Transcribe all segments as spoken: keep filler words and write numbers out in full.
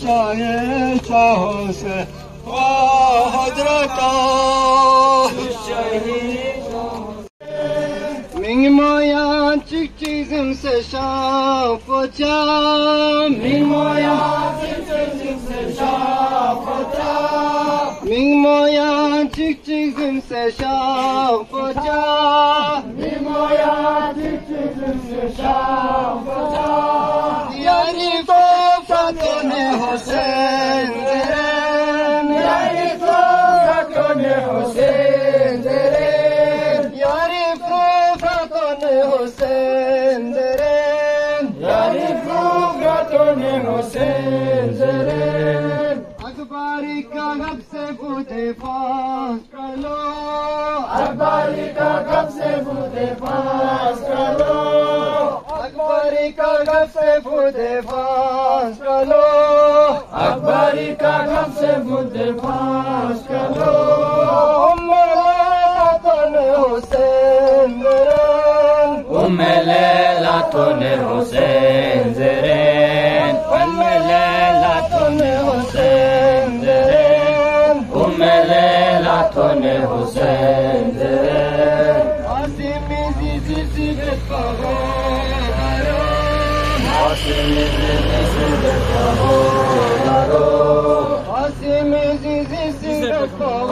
شاه شاه سے حضرت Ming moya çık çizim se şafoça Ming moya çık çizim se şafoça Ming moya çık çizim se şafoça Ming moya çık çizim se şafoça Diyari fatone Hüseyin zeren Diyari fatone Hüseyin zeren Yari fatone Hüseyin zeren Yari fatone Hüseyin zeren Akbari ka gab se fute fas kalo Akbari ka gab se fute fas kalo Akbari ka gab se fute fas kalo Akbari ka gab se fute fas kalo Umme latone Hüseyin zeren Umme latone Hüseyin zeren Umme latone Hüseyin zeren Umme latone Hüseyin zeren Asimi zizi zivet pahoro Asimi zizi zivet pahoro Asimi zizi zivet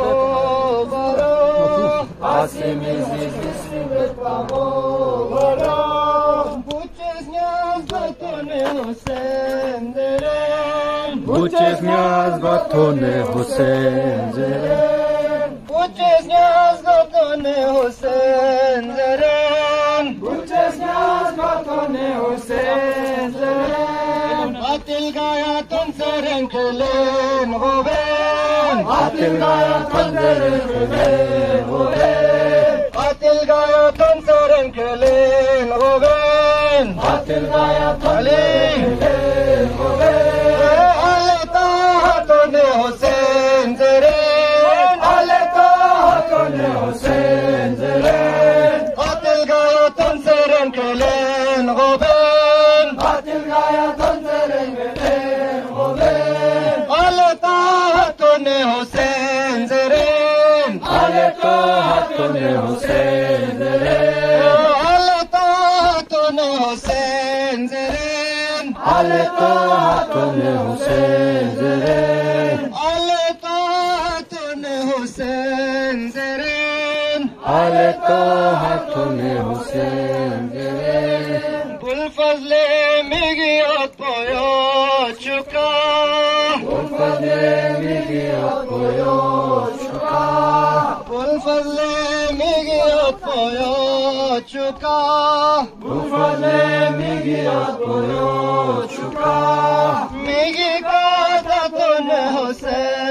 pahoro Asimi zizi zivet pahoro Buches gniazdo tone Hüseyin zeren Buches gniazdo tone Hüseyin zeren Buches gniazdo tone Hüseyin zeren Buches gniazdo tone Hüseyin zeren Atil gaya ton seren kelen hoben Atil gaya ton seren kelen hoben Atil gaya ton seren kelen hoben Atil gaya ton seren kelen hoben Aleta tone Hüseyin zeren Aleta tone Hüseyin zeren Atil gaya ton seren kelen hoben Atil gaya ton seren kelen hoben Aleta tone Hüseyin zeren Aleta tone Hüseyin zeren Aleta tone Hüseyin zeren Aleta tone Hüseyin zeren Aleta tone Hüseyin zeren Aleta tone Hüseyin zeren Gul fazle migiyat poyo chuka Gul fazle migiyat poyo chuka Gul fazle migiyat poyo chuka Gul fazle migiyat poyo chuka Migi kata tone Hüseyin